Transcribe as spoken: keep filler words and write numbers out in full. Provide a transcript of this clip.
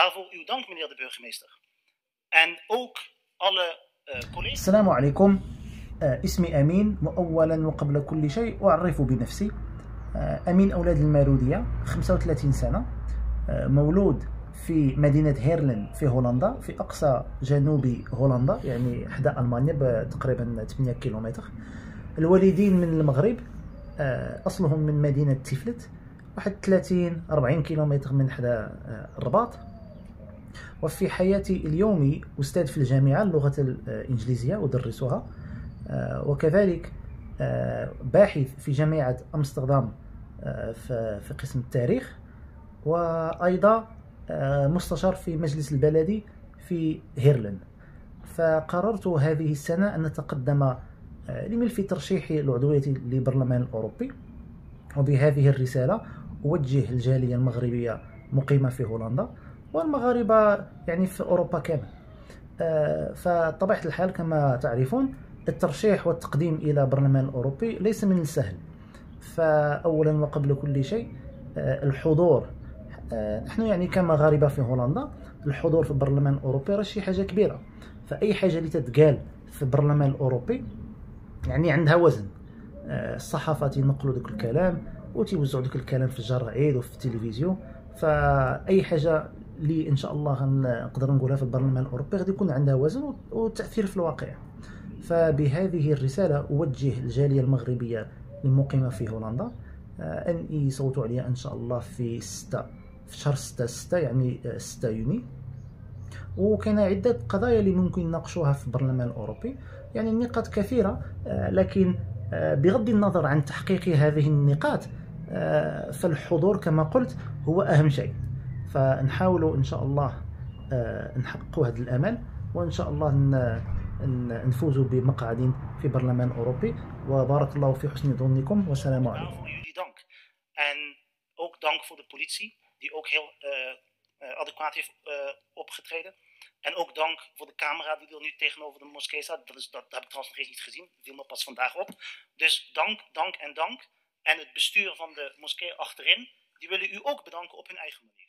Daarvoor uw dank, meneer de burgemeester. En ook alle uh, collega's. السلام عليكم. اسمي أمين. وأولا وقبل كل شيء أعرف بنفسي. أمين أولاد المارودية، خمسة وثلاثين سنة، مولود في مدينة هيرلن في هولندا، في أقصى جنوب هولندا، يعني حدا ألمانيا بتقريبا ثمانية كيلومتر. الوالدين من المغرب، أصلهم من مدينة تيفلت، واحد ثلاثين أربعين كيلومتر من حدا الرباط. وفي حياتي اليومي أستاذ في الجامعة اللغة الإنجليزية أدرسها، وكذلك باحث في جامعة أمستردام في قسم التاريخ، وأيضا مستشار في مجلس البلدي في هيرلن. فقررت هذه السنة أن نتقدم لملف ترشيحي العضوية للبرلمان الأوروبي، وبهذه الرسالة أوجه الجالية المغربية مقيمة في هولندا والمغاربة يعني في أوروبا كامل. فطبيعة الحال كما تعرفون الترشيح والتقديم إلى البرلمان الأوروبي ليس من السهل. فأولا وقبل كل شيء الحضور، نحن يعني كمغاربة في هولندا الحضور في البرلمان الأوروبي راه شي حاجة كبيرة. فأي حاجة اللي تتقال في البرلمان الأوروبي يعني عندها وزن. الصحافة تنقلوا ذاك الكلام وتيوزعوا ذاك الكلام في الجرائد وفي التلفزيون. فأي حاجة اللي إن شاء الله نقدر نقولها في البرلمان الأوروبي غادي يكون عندها وزن وتأثير في الواقع. فبهذه الرسالة أوجه الجالية المغربية المقيمة في هولندا أن يصوتوا عليها إن شاء الله في ستة في شهر ستة ستة يعني ستة يونيو. وكاين عدة قضايا اللي ممكن نناقشوها في البرلمان الأوروبي، يعني النقاط كثيرة، لكن بغض النظر عن تحقيق هذه النقاط فالحضور كما قلت هو أهم شيء. فنحاولوا إن شاء الله نحققوا هذا الأمل، وإن شاء الله نفوزوا بمقعد في برلمان أوروبي. وبارك الله في حسن ظنكم، والسلام عليكم. En ook dank voor de politie, die ook heel uh, uh, adequaat heeft uh, opgetreden. En ook dank voor de camera die er nu tegenover de moskee staat. Dat, is, dat, dat heb ik trouwens nog eens niet gezien, dat viel me pas vandaag op. Dus dank, dank en dank. En het bestuur van de moskee achterin, die willen u ook bedanken op hun eigen manier.